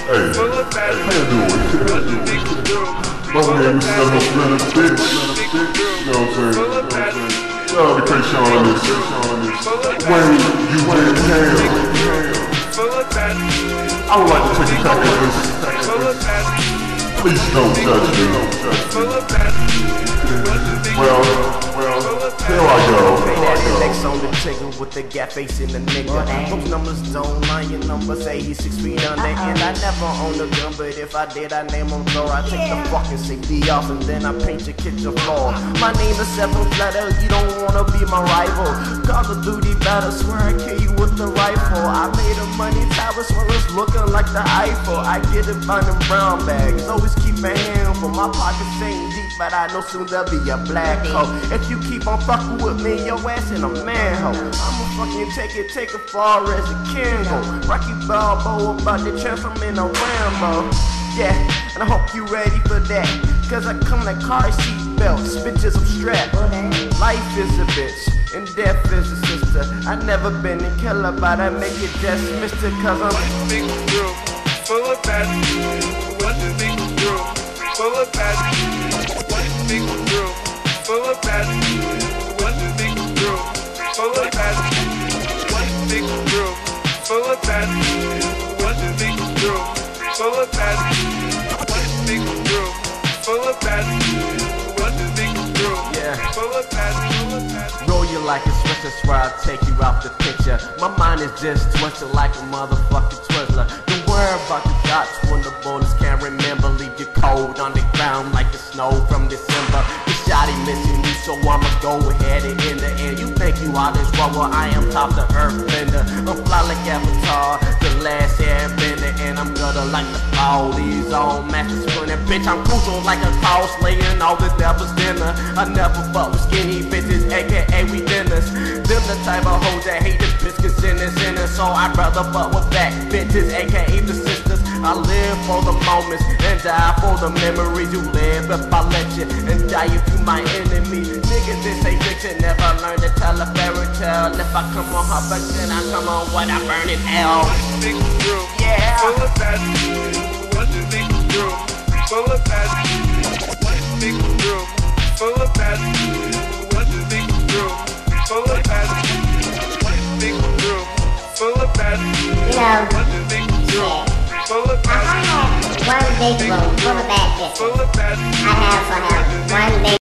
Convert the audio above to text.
Hey, how you doing? My name is Seven Splitter Bitch. You know what I'm saying? Shout out to K-Sean on this. Wayne, you went ham. I would like to take a crack at this. Please don't judge me. Well, here I go. Next on the trigger with the gap face in the nigga. Those numbers don't lie, your numbers 86 feet under. And I never owned a gun, but if I did, I name them Thor. I take the fucking safety off and then I paint your kitchen floor. My name is Seven Splitter, you don't wanna be my rival. Call of Duty better, swear I kill you with the rifle. I made a money tower, swear it's looking like the Eiffel. I get it by them brown bags, always keep a handful. My pockets ain't deep, but I know soon there'll be a black hole. If you keep on fucking with me, your ass in a manhole. I'ma fucking take it far as it can go. Rocky Balboa about to transform in a Rambo. Yeah, and I hope you ready for that, cause I come like car seat belts, bitches I'm strapped. Life is a bitch, and death is a sister. I never been a killer, but I make it just mister, cause I'm full of passion. What you think is true? Full of passion. What you think is true? Full of passion. What you think is true? Full of passion. What you think is true? Full of passion. What you think is true? Full of passion. What you think is true? Full of passion. What you think is true? Yeah. Full of passion. Roll you like a switcher, swear I'll take you out the picture. My mind is just twisted like a motherfucking Twizzler. Don't worry about the dots when the bullets can't remember. Leave you cold on the ground like the snow from December. The shotty missing you, so I'ma go ahead and in the end. You think you are this world, well I am top the earth bender. I'm fly like Avatar, the last airbender, and I'm gutter like the all these old masters splinter. Bitch, I'm crucial like a cross laying all the devil's dinner. I never fuck with skinny bitches, aka we dinners. Them the type of hoes that hate the biscuits in the center, so I'd rather fuck with fat bitches, aka the sisters. I live for the moments and die for the memories. You live if I let you, and die if you my enemy. Niggas that say rich and never learn to tell a fairy tale. If I come on her back, then I come on what I burn in hell. What you think is true? Yeah. Full of passion. What you think is true? Full of passion. What you think is true? Full of passion. What you think is true? Full of passion. What you think is true? Full of passion. What you think is true? Full of passion. I have one big room full of bad bitches. I have one big